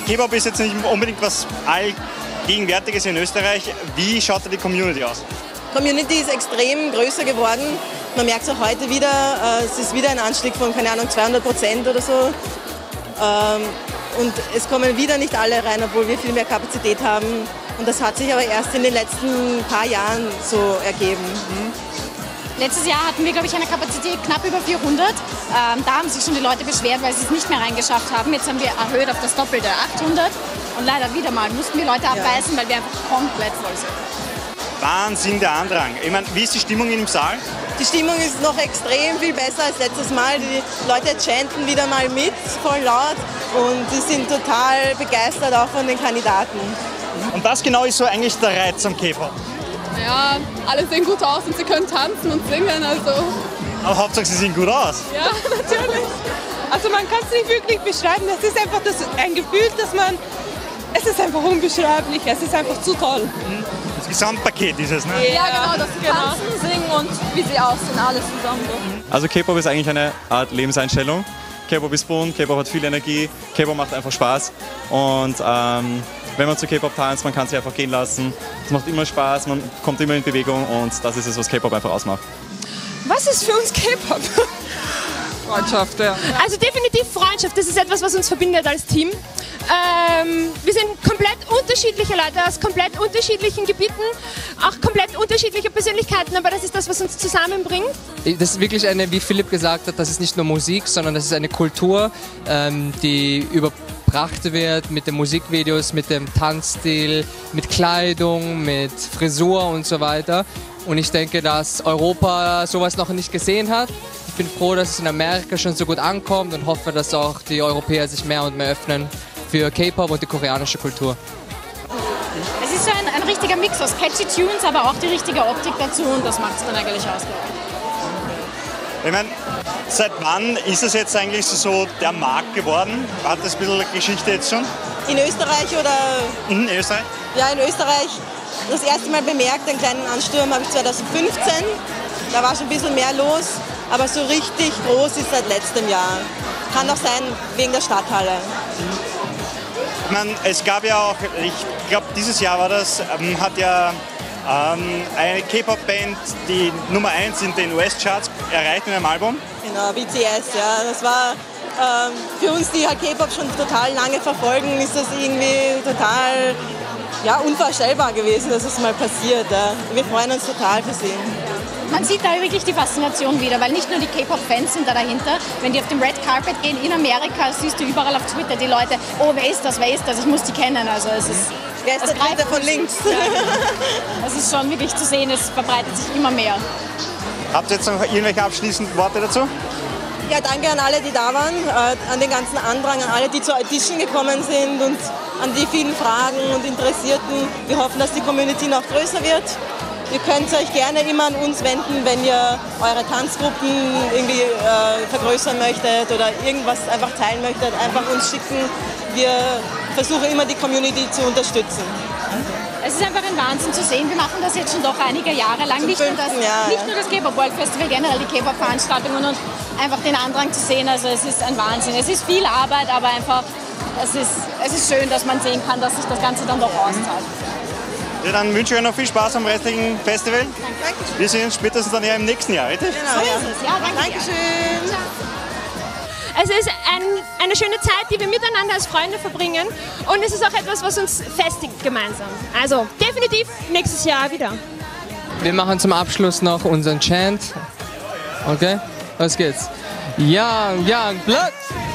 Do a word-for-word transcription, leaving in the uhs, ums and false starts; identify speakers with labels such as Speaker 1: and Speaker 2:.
Speaker 1: K-Pop ist jetzt nicht unbedingt was Allgegenwärtiges in Österreich. Wie schaut da die Community aus?
Speaker 2: Die Community ist extrem größer geworden. Man merkt es auch heute wieder, äh, es ist wieder ein Anstieg von, keine Ahnung, zweihundert Prozent oder so. Ähm, und es kommen wieder nicht alle rein, obwohl wir viel mehr Kapazität haben. Und das hat sich aber erst in den letzten paar Jahren so ergeben. Mhm.
Speaker 3: Letztes Jahr hatten wir, glaube ich, eine Kapazität knapp über vierhundert. Ähm, da haben sich schon die Leute beschwert, weil sie es nicht mehr reingeschafft haben. Jetzt haben wir erhöht auf das Doppelte, achthundert. Und leider wieder mal mussten wir Leute abreißen, ja, weil wir einfach komplett voll sind.
Speaker 1: Wahnsinn, der Andrang. Ich meine, wie ist die Stimmung im Saal?
Speaker 2: Die Stimmung ist noch extrem viel besser als letztes Mal. Die Leute chanten wieder mal mit, voll laut. Und die sind total begeistert auch von den Kandidaten.
Speaker 1: Und was genau ist so eigentlich der Reiz am K-Pop?
Speaker 4: Ja, alle sehen gut aus und sie können tanzen und singen, also...
Speaker 1: Aber Hauptsache, sie sehen gut aus.
Speaker 4: Ja, natürlich.
Speaker 5: Also man kann es nicht wirklich beschreiben, das ist einfach das, ein Gefühl, dass man... Es ist einfach unbeschreiblich, es ist einfach zu toll.
Speaker 1: Das Gesamtpaket ist es, ne?
Speaker 4: Ja, genau, das genau. Tanzen, Singen und wie sie aussehen, alles zusammen.
Speaker 6: Also K-Pop ist eigentlich eine Art Lebenseinstellung. K-Pop ist bunt, K-Pop hat viel Energie, K-Pop macht einfach Spaß. Und ähm, wenn man zu K-Pop tanzt, man kann sich einfach gehen lassen. Es macht immer Spaß, man kommt immer in Bewegung und das ist es, was K-Pop einfach ausmacht.
Speaker 5: Was ist für uns K-Pop?
Speaker 7: Freundschaft, ja.
Speaker 8: Also definitiv Freundschaft, das ist etwas, was uns verbindet als Team. Ähm, wir sind komplett unterschiedliche Leute aus komplett unterschiedlichen Gebieten, auch komplett unterschiedliche Persönlichkeiten, aber das ist das, was uns zusammenbringt.
Speaker 7: Das ist wirklich eine, wie Philipp gesagt hat, das ist nicht nur Musik, sondern das ist eine Kultur, ähm, die überbracht wird mit den Musikvideos, mit dem Tanzstil, mit Kleidung, mit Frisur und so weiter. Und ich denke, dass Europa sowas noch nicht gesehen hat. Ich bin froh, dass es in Amerika schon so gut ankommt und hoffe, dass auch die Europäer sich mehr und mehr öffnen für K-Pop und die koreanische Kultur.
Speaker 3: Es ist so ein, ein richtiger Mix aus catchy Tunes, aber auch die richtige Optik dazu und das macht es dann eigentlich aus.
Speaker 1: Ich meine, seit wann ist es jetzt eigentlich so der Markt geworden? Hat das ein bisschen Geschichte jetzt schon?
Speaker 2: In Österreich oder?
Speaker 1: In Österreich?
Speaker 2: Ja, in Österreich. Das erste Mal bemerkt, einen kleinen Ansturm habe ich zweitausendfünfzehn. Da war schon ein bisschen mehr los, aber so richtig groß ist seit letztem Jahr. Kann auch sein wegen der Stadthalle.
Speaker 1: Ich meine, es gab ja auch, ich glaube dieses Jahr war das, ähm, hat ja ähm, eine K-Pop-Band die Nummer eins in den U S-Charts erreicht mit einem Album.
Speaker 2: Genau, B T S, ja. Das war ähm, für uns, die halt K-Pop schon total lange verfolgen, ist das irgendwie total ja, unvorstellbar gewesen, dass es mal passiert. Ja. Wir freuen uns total für sie.
Speaker 3: Man sieht da wirklich die Faszination wieder, weil nicht nur die K-Pop-Fans sind da dahinter. Wenn die auf dem Red Carpet gehen in Amerika, siehst du überall auf Twitter die Leute, oh, wer ist das, wer ist das, ich muss die kennen. Also es ist,
Speaker 2: wer ist der Dritte von links?
Speaker 3: Es ist schon wirklich zu sehen, es verbreitet sich immer mehr.
Speaker 1: Habt ihr jetzt noch irgendwelche abschließenden Worte dazu?
Speaker 2: Ja, danke an alle, die da waren, äh, an den ganzen Andrang, an alle, die zur Audition gekommen sind und an die vielen Fragen und Interessierten. Wir hoffen, dass die Community noch größer wird. Ihr könnt euch gerne immer an uns wenden, wenn ihr eure Tanzgruppen irgendwie äh, vergrößern möchtet oder irgendwas einfach teilen möchtet. Einfach uns schicken. Wir versuchen immer die Community zu unterstützen.
Speaker 3: Es ist einfach ein Wahnsinn zu sehen. Wir machen das jetzt schon doch einige Jahre lang. Nicht nur das,
Speaker 2: Jahr,
Speaker 3: nicht nur das K-Pop World Festival, generell die K-Pop-Veranstaltungen und einfach den Andrang zu sehen. Also es ist ein Wahnsinn. Es ist viel Arbeit, aber einfach es ist, es ist schön, dass man sehen kann, dass sich das Ganze dann doch auszahlt.
Speaker 1: Ja, dann wünsche ich euch noch viel Spaß am restlichen Festival.
Speaker 2: Dankeschön.
Speaker 1: Wir sehen uns spätestens dann ja im nächsten Jahr, richtig?
Speaker 2: Genau,
Speaker 3: So
Speaker 2: ja.
Speaker 3: ist es. Ja, danke.
Speaker 2: Dankeschön.
Speaker 8: Es ist ein, eine schöne Zeit, die wir miteinander als Freunde verbringen und es ist auch etwas, was uns festigt gemeinsam. Also definitiv nächstes Jahr wieder.
Speaker 7: Wir machen zum Abschluss noch unseren Chant. Okay? Los geht's. Young, young blood!